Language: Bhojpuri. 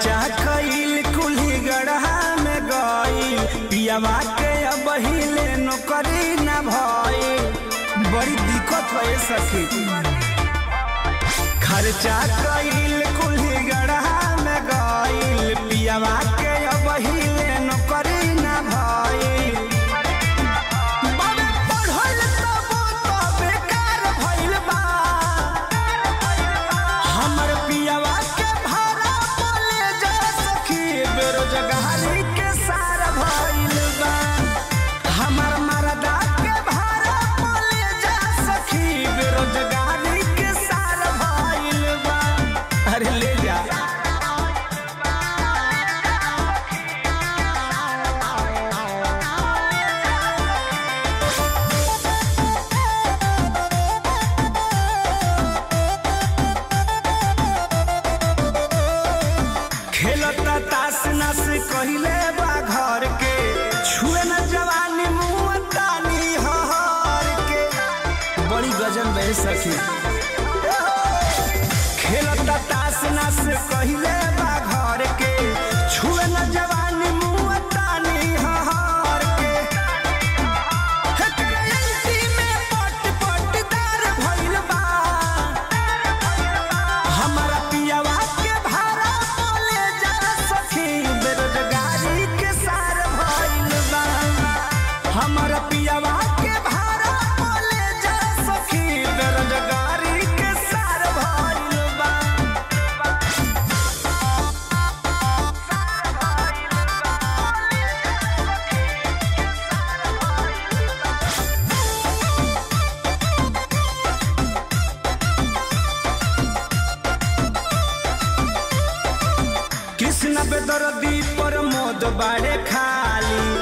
खर्चा कईल कुल्ही गढ़ा में गईल पियावा के अब हिले नौकरी न भइल बड़ी दिक्कत है सखी। खर्चा कईल कुल्ही गढ़ा में गईल पियावा के अब हिले नौकरी न भइल बेरोजगारी के सारा भइल बा हमर मरदा के भाड़ा बोले जा सखी बेरोजगारी के सारा भइल बा। अरे ले जा खेलता तास नस कहिले बा घर के छुए न जवानी मुँह तानी हर के बड़ी गजन बे सखी। खेलता तास नस कहिले बा घर के छुए न जवानी मुँह तानी हर के में पट पटदार भइल बा हमारा पियावा के भाड़ा बोले जा सखी बेरोजगारी के सार भइल बा हमारा पियावा के भाड़ा बोले जा सखी बेरोजगारी के सार भइल बा। कृष्ण बेदर्दी पर मोद बाड़े खाली